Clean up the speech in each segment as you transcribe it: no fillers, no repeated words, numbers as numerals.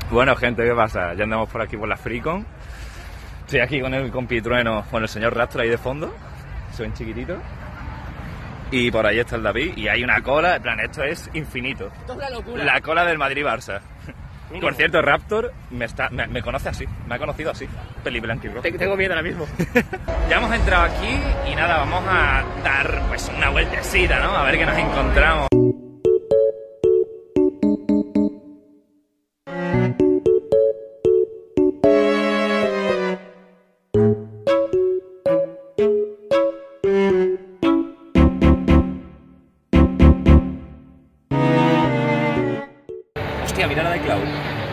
Bueno, gente, ¿qué pasa? Ya andamos por aquí por la FreeCon. Estoy aquí con el compitrueno, con el señor Raptor ahí de fondo. Se ven chiquititos. Y por ahí está el David. Y hay una cola, en plan, esto es infinito. Esto es la locura. La cola del Madrid-Barça. Por cierto, Raptor me conoce así. Me ha conocido así. Peli blanco y rojo. Tengo miedo ahora mismo. Ya hemos entrado aquí y nada, vamos a dar pues una vueltecita, ¿no? A ver qué nos encontramos. Hostia, mira la de Cloud.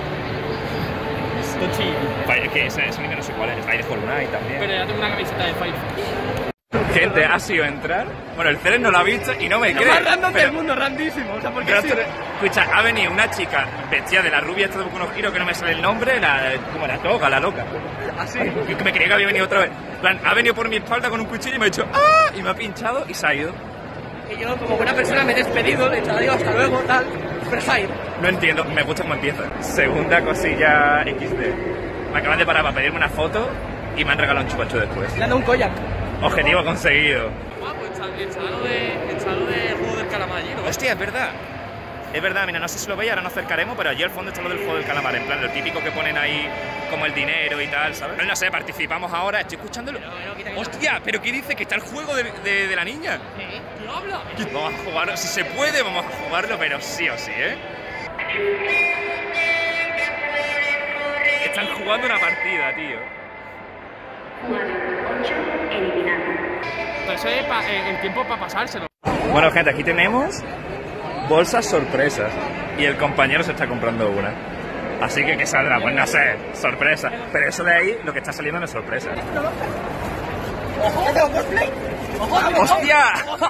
Esto chido. Que ese nivel no sé cuál es. Hay de Hollow Knight también. Pero ya tengo una camiseta de Five. Gente, ha sido entrar. Bueno, el Ceres no lo ha visto y no me Lo cree. más random pero- del mundo, randísimo. O sea, porque pero sí. escucha, ha venido una chica vestida de la rubia esta de unos giros que no me sale el nombre, como la toga, la loca. Así. Yo que me creía que había venido otra vez. En plan, ha venido por mi espalda con un cuchillo y me ha dicho ¡ah! Y me ha pinchado y se ha ido. Y yo, como buena persona, me he despedido, le he dicho adiós, hasta luego, tal. Pero se ha ido. No entiendo, me gusta cómo empieza. Segunda cosilla XD. Me acaban de parar para pedirme una foto y me han regalado un chupacho después. Le han dado un koyak. Objetivo conseguido. Guapo, el salón de juego del calamar allí, ¿no? Hostia, es verdad. Es verdad, mira, no sé si lo veis, ahora nos acercaremos, pero allí al fondo está lo del juego del calamar, en plan, lo típico que ponen ahí como el dinero y tal, ¿sabes? No sé, participamos ahora, estoy escuchándolo. Quita. Hostia, pero ¿qué dice? Que está el juego de la niña. ¿Qué habla? Vamos a jugarlo, si se puede, vamos a jugarlo, pero sí o sí, ¿eh? Están jugando una partida, tío. Jugador 8 eliminado. Entonces el tiempo para pasárselo. Bueno, gente, aquí tenemos bolsas sorpresas y el compañero se está comprando una. Así que, ¿qué saldrá? Pues no sé, sorpresa. Pero eso de ahí, lo que está saliendo no es sorpresa. ¡Ojo! ¡Tengo cosplay! ¡Ojo! ¡Hostia!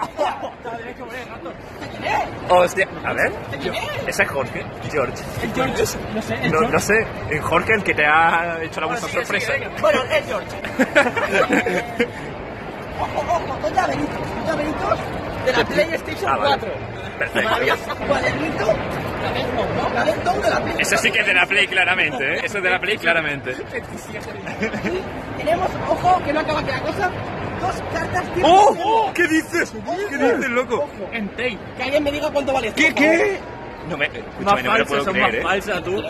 ¡Hostia! A ver, quién es? ese es Jorge. George. El George. No sé, el No, George. no sé, el Jorge el que te ha hecho la bolsa Sigue, sorpresa. venga. Bueno, el George. Ojo, dos llaveritos de la PlayStation Ah, vale. 4. Perfecto. Maravilloso cuadernito. La Death Note, ¿no? La Death Note de la Play. Eso sí que es de la Play claramente, ¿eh? Eso es de la Play claramente. Y tenemos, ojo, que no acaba aquí la cosa, dos cartas de... ¡Oh! ¿Qué dices? ¿Qué dices, loco? Ojo, en Tail. Que alguien me diga cuánto vale esto. ¿Qué? por favor. ¿Qué? No me, escúchame, no me lo puedo creer, ¿eh? falsa, tú.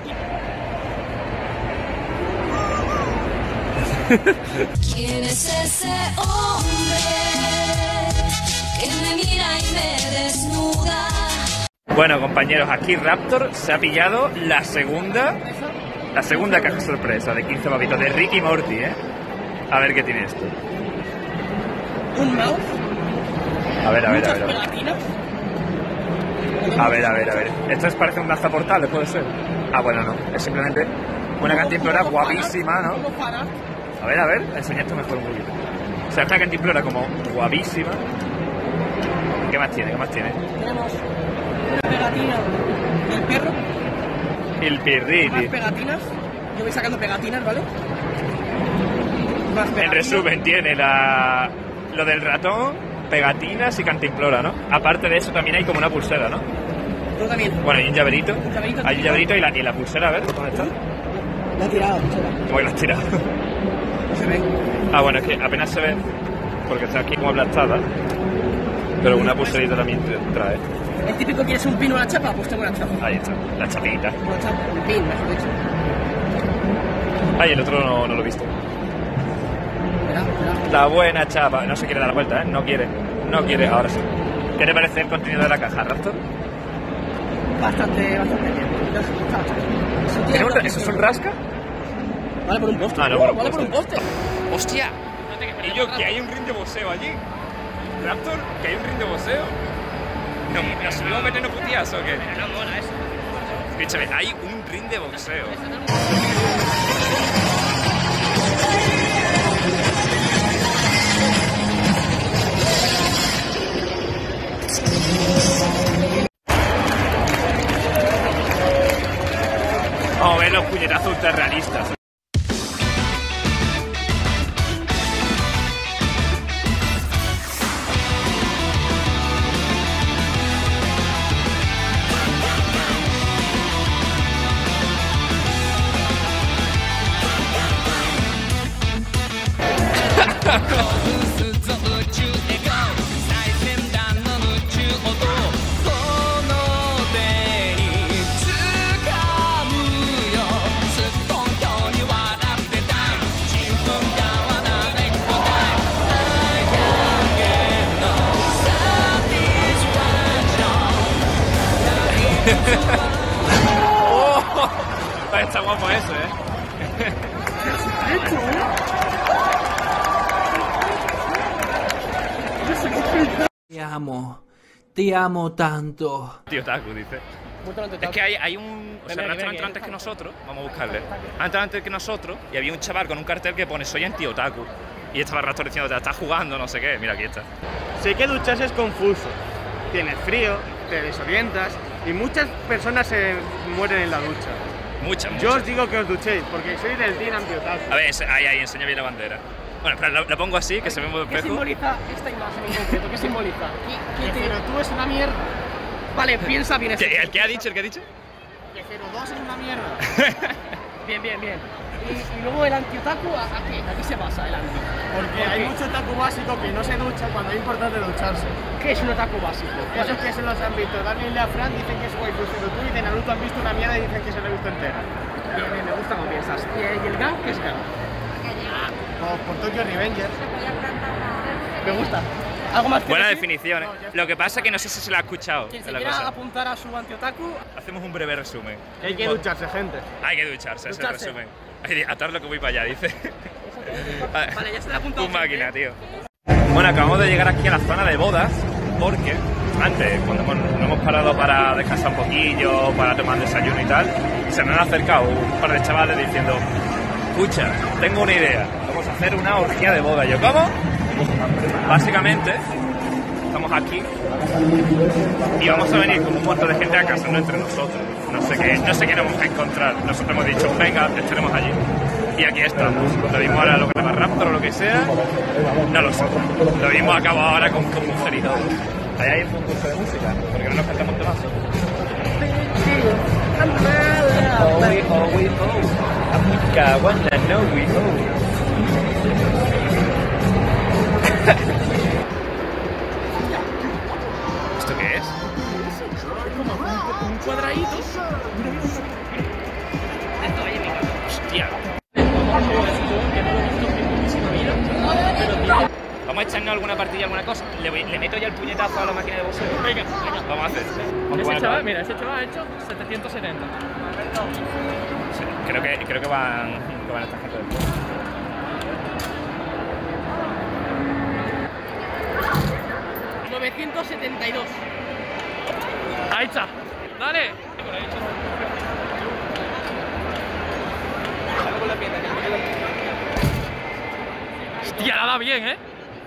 ¿Quién es ese hombre que me mira y me desnuda? Bueno, compañeros, aquí Raptor se ha pillado la segunda caja sorpresa de 15 pavitos de Rick y Morty, ¿eh? A ver qué tiene esto. Un mouse, A ver. muchas pegatinas. A ver. Esto parece un lanzaportales, ¿puede ser? Ah, bueno, no. Es simplemente una cantimplora guapísima, ¿no? Como para... A ver, enseña esto mejor un poquito. O sea, esta cantimplora como guapísima. ¿Qué más tiene? Tenemos una pegatina del perro, El más pirriti. pegatinas. Yo voy sacando pegatinas, ¿vale? Más En pegatinas. resumen, tiene lo del ratón, pegatinas y cantimplora, ¿no? Aparte de eso también hay como una pulsera, ¿no? Tú también. Bueno, hay un llaverito. Un llaverito Hay un llaverito y la pulsera, a ver, ¿dónde está? La he tirado, ¿Cómo que la has tirado? no se ve. Ah, bueno, es que apenas se ve, porque está aquí como aplastada. Pero una pulserita también trae. El típico quieres un pin o una chapa, pues tengo una chapa. Ahí está, la chapita. Una chapa, un pin, mejor dicho. Ay, el otro no lo he visto. Verá. La buena chapa. No se quiere dar la vuelta, ¿eh? No quiere, ahora sí. ¿Qué te parece el contenido de la caja, Raptor? Bastante bien. ¿Eso es un rasca? Vale por un poste. Ah, no, por un vale por poste. un poste. ¡Hostia! Y yo, que hay un ring de boxeo allí. Raptor, que hay un ring de boxeo. ¿Nos subimos a meternos putías o qué? No mola eso. Escúchame, hay un ring de boxeo. Vamos a ver los puñetazos ultrarrealistas. Oh, está guapo eso, Te amo tanto. Tío Taku, dice. Es que hay un... O sea, Rastro entró antes que nosotros. Vamos a buscarle. Ha entrado antes que nosotros y había un chaval con un cartel que pone soy anti-otaku. Y estaba Rastro diciendo, te estás jugando, no sé qué. Mira, aquí está. Sé que ducharse es confuso. Tienes frío, te desorientas y muchas personas se mueren en la ducha. Muchas. Yo os digo que os duchéis porque soy del team anti-otaku. A ver, ahí, enseña bien la bandera. Bueno, pero lo pongo así, que se ve muy ¿Qué espejo. simboliza esta imagen en concreto? ¿Qué simboliza? Pero tú es una mierda. Vale, piensa bien esto. ¿El que ha dicho? ¿El que ha dicho? Que 02 es una mierda. Bien. Y luego el anti-otaku, ¿a qué se basa el anti? Porque hay mucho otaku básico que no se ducha cuando es importante ducharse. ¿Qué es un otaku básico? Esos que se los han visto. Daniel y Fran dicen que es waifu, pero tú y de Naruto han visto una mierda y dicen que se la ha visto entera. Bien, me gusta cómo piensas. ¿Y el gang? ¿Qué es gang? Por Tokyo Revengers. Me gusta. ¿Algo más que Buena decir? definición, ¿eh? Lo que pasa es que no sé si se lo ha escuchado. Quien es se la quiera cosa. apuntar a su anti-otaku, Hacemos un breve resumen. Hay que ducharse, gente. Hay que ducharse, ese es el Ducharse. resumen. Hay que atar lo que voy para allá, dice. Vale, ya se le ha apuntado. Tu máquina, tío. Bueno, acabamos de llegar aquí a la zona de bodas porque antes, cuando nos hemos parado para descansar un poquillo, para tomar desayuno y tal, se nos han acercado un par de chavales diciendo: escucha, tengo una idea, vamos a hacer una orgía de boda. Yo, ¿cómo? Básicamente, estamos aquí y vamos a venir con un montón de gente a casarnos entre nosotros. No sé qué nos vamos a encontrar. Nosotros hemos dicho, venga, estaremos allí. Y aquí estamos. Lo mismo ahora lo que llama Raptor o lo que sea, no lo sé. Lo mismo acabo ahora con mujer y todo. Ahí hay un concurso de música, porque no nos cantamos temas. Amiga, wanna know we ¿Esto qué es? Un cuadradito. Hostia. Vamos a echarnos alguna partida, alguna cosa. Le meto ya el puñetazo a la máquina de boxeo. Venga. Vamos a hacer. Ese chaval ha hecho 770. Sí, creo que van a estar gente después. $972. Ahí está. Dale. Hostia, la da bien, ¿eh?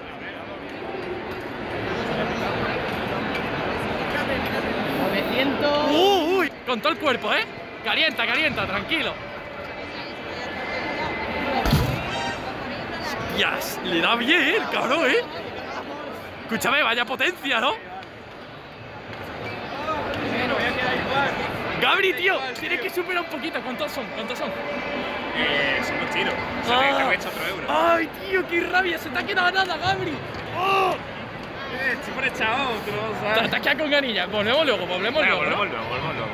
900. Uy, con todo el cuerpo, ¿eh? Calienta, tranquilo. Hostias, le da bien, cabrón, ¿eh? Escúchame, vaya potencia, ¿no? Gabri, tío, tienes que superar un poquito. ¿Cuántos son? Son 2 tiros. O Ah. sea, te he hecho otro euro. Ay, tío, qué rabia, se te ha quedado nada, Gabri. ¡Oh! Estoy por echado, tú no lo sabes. Te has quedado con ganilla. Volvemos luego, Venga, ¿no? volvemos luego.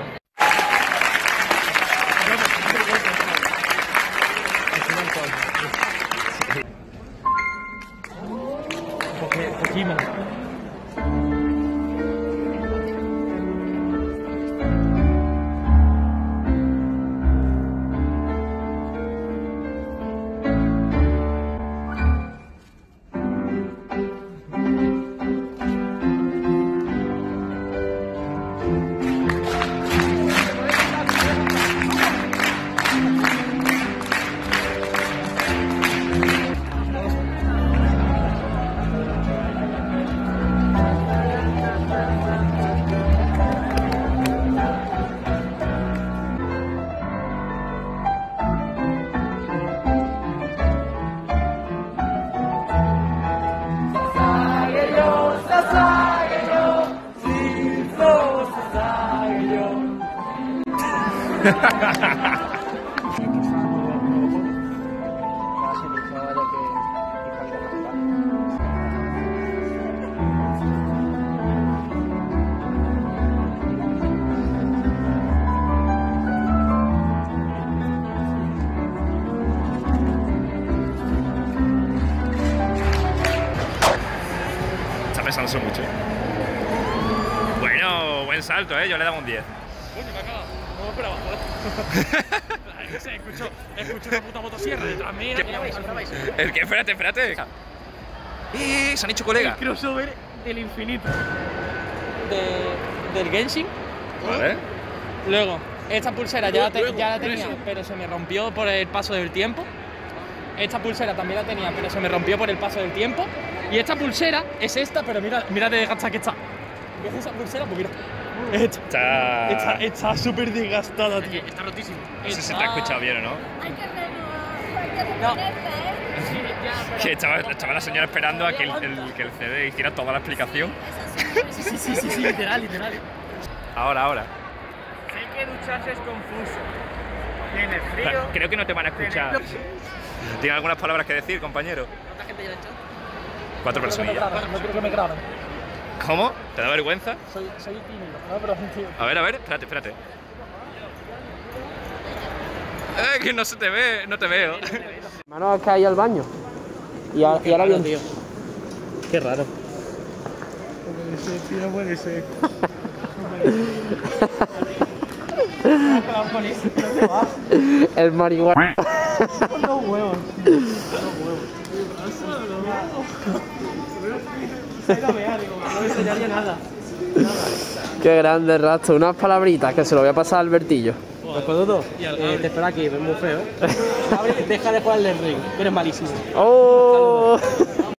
Pokémon. esforzándose mucho. Bueno, buen salto, yo le daba un 10. Coño, me acaba. No me esperaba, joder. No sé, escucho una puta motosierra detrás mía. El que, espérate. Se han hecho colegas. El crossover del infinito. Del Genshin. Vale. Luego, esta pulsera ya la tenía, pero se me rompió por el paso del tiempo. Esta pulsera también la tenía, pero se me rompió por el paso del tiempo. Y esta pulsera es esta, pero mira de desgastada que está. ¿Ves esa pulsera? Pues mira. Está súper desgastada, tío. Está rotísimo. No sé si te has escuchado bien o no. Hay que reponerla, ¿eh? Sí, ya, pero... Que estaba la señora esperando a que el CD hiciera toda la explicación. Sí, literal. Ahora. Sé que ducharse es confuso. Tiene frío. Creo que no te van a escuchar. ¿Tienes algunas palabras que decir, compañero? ¿Cuánta gente lleva hecho? 4 personillas. No quiero que me graben. ¿Cómo? ¿Te da vergüenza? Soy tímido, no, pero tío. A ver, espérate. Que no se te ve, no te veo. Hermano, es que hay al baño. Y ahora bien. Tío. Qué raro. No puede ser. El marihuana. Los huevos. No enseñaría nada. Qué grande, Rastro. Unas palabritas que se lo voy a pasar a Albertillo. Después de todo, te espera aquí, es muy feo. Deja de jugarle el ring, que eres malísimo. ¡Oh!